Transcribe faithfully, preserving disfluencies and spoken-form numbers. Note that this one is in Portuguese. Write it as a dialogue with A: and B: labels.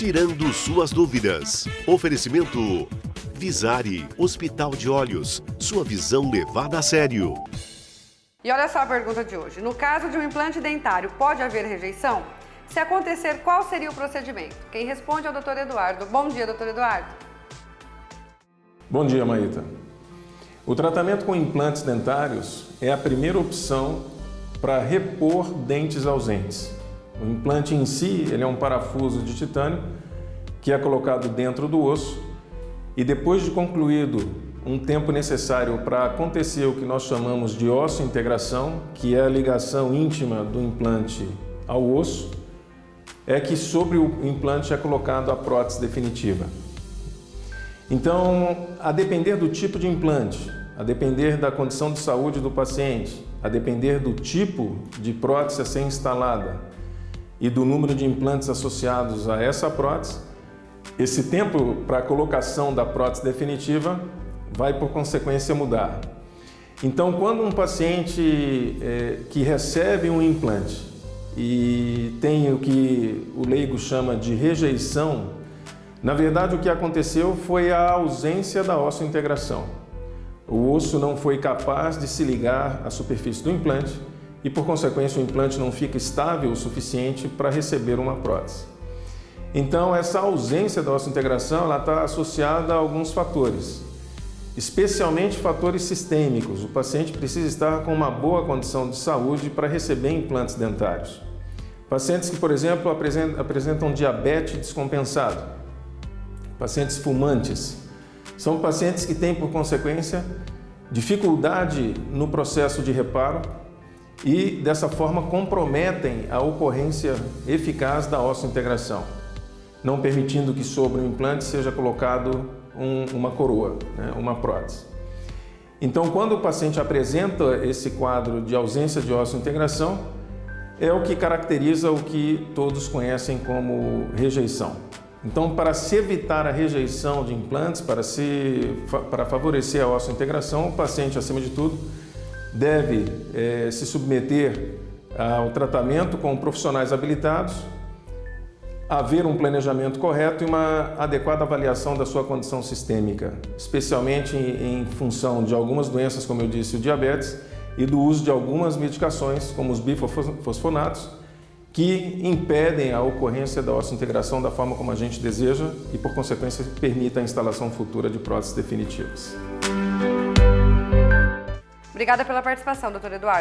A: tirando suas dúvidas. Oferecimento Visari, Hospital de Olhos, sua visão levada a sério.
B: E olha só a pergunta de hoje. No caso de um implante dentário, pode haver rejeição? Se acontecer, qual seria o procedimento? Quem responde é o doutor Eduardo. Bom dia, doutor Eduardo.
C: Bom dia, Maíta. O tratamento com implantes dentários é a primeira opção para repor dentes ausentes. O implante em si, ele é um parafuso de titânio que é colocado dentro do osso e depois de concluído um tempo necessário para acontecer o que nós chamamos de osseointegração, que é a ligação íntima do implante ao osso, é que sobre o implante é colocado a prótese definitiva. Então, a depender do tipo de implante, a depender da condição de saúde do paciente, a depender do tipo de prótese a ser instalada e do número de implantes associados a essa prótese, esse tempo para a colocação da prótese definitiva vai, por consequência, mudar. Então, quando um paciente é, que recebe um implante e tem o que o leigo chama de rejeição, na verdade, o que aconteceu foi a ausência da osseointegração. O osso não foi capaz de se ligar à superfície do implante e, por consequência, o implante não fica estável o suficiente para receber uma prótese. Então, essa ausência da osseointegração ela está associada a alguns fatores, especialmente fatores sistêmicos. O paciente precisa estar com uma boa condição de saúde para receber implantes dentários. Pacientes que, por exemplo, apresentam diabetes descompensado, pacientes fumantes, são pacientes que têm, por consequência, dificuldade no processo de reparo e, dessa forma, comprometem a ocorrência eficaz da osseointegração, não permitindo que sobre o implante seja colocado um, uma coroa, né, uma prótese. Então, quando o paciente apresenta esse quadro de ausência de osseointegração, é o que caracteriza o que todos conhecem como rejeição. Então, para se evitar a rejeição de implantes, para, se, para favorecer a osseointegração, o paciente, acima de tudo, deve é, se submeter ao tratamento com profissionais habilitados, haver um planejamento correto e uma adequada avaliação da sua condição sistêmica, especialmente em, em função de algumas doenças, como eu disse, o diabetes, e do uso de algumas medicações, como os bifosfonatos, que impedem a ocorrência da osseointegração da forma como a gente deseja e, por consequência, permita a instalação futura de próteses definitivas.
B: Obrigada pela participação, doutor Eduardo.